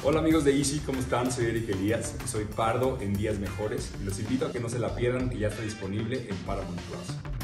Hola amigos de Easy, ¿cómo están? Soy Eric Elías, soy Pardo en Días Mejores y los invito a que no se la pierdan, que ya está disponible en Paramount Plus.